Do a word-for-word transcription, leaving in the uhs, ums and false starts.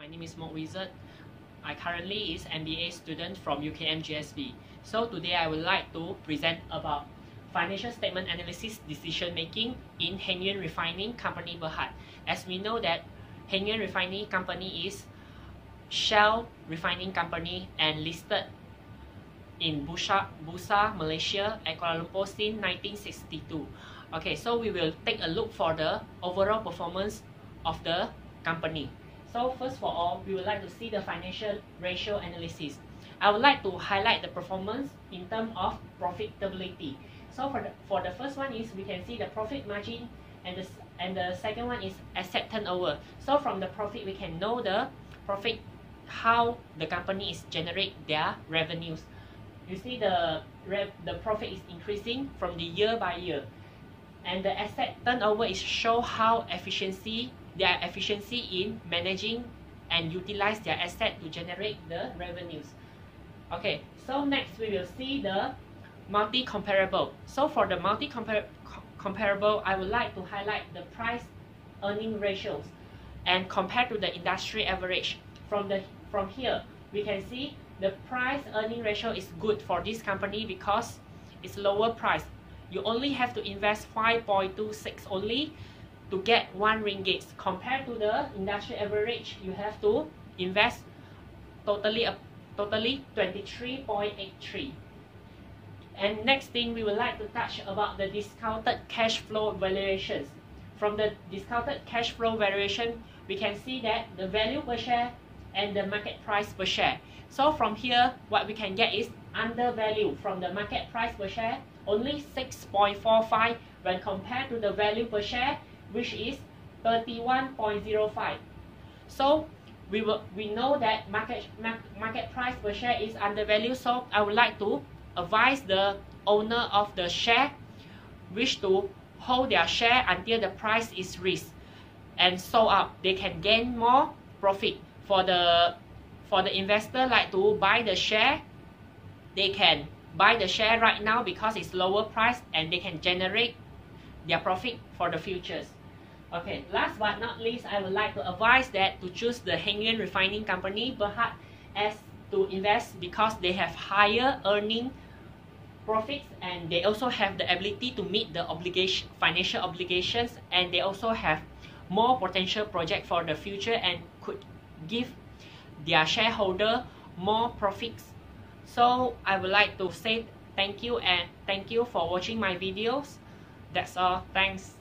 My name is Mok Wizard. I currently is M B A student from U K M G S B. So today I would like to present about financial statement analysis decision making in Heng Yuen Refining Company Berhad. As we know that Heng Yuen Refining Company is Shell Refining Company and listed in Bursa, Bursa, Malaysia at Kuala Lumpur since nineteen sixty-two. Okay, so we will take a look for the overall performance of the company. So first for all, we would like to see the financial ratio analysis. I would like to highlight the performance in terms of profitability. So for the, for the first one is we can see the profit margin, and the, and the second one is asset turnover. So from the profit we can know the profit, how the company is generate their revenues. You see the rev, the profit is increasing from the year by year, and the asset turnover is show how efficiency their efficiency in managing and utilize their asset to generate the revenues. Okay, so next we will see the multi-comparable. So for the multi-comparable, I would like to highlight the price earning ratios and compare to the industry average. From the from here we can see the price earning ratio is good for this company because it's lower price. You only have to invest five point two six only to get one ringgit. Compared to the industry average, you have to invest totally uh, totally twenty-three point eight three. And next thing we would like to touch about the discounted cash flow valuations. From the discounted cash flow valuation, we can see that the value per share and the market price per share. So from here, what we can get is undervalue from the market price per share, only six point four five when compared to the value per share, which is thirty-one point zero five. So we will we know that market market price per share is undervalued. So I would like to advise the owner of the share wish to hold their share until the price is reached and sold out. They can gain more profit. For the for the investor like to buy the share, they can buy the share right now because it's lower price and they can generate their profit for the futures. Okay, last but not least, I would like to advise that to choose the Heng Yuen Refining Company Berhad as to invest because they have higher earning profits and they also have the ability to meet the obligation financial obligations, and they also have more potential project for the future and could give their shareholder more profits. So I would like to say thank you and thank you for watching my videos. That's all. Thanks.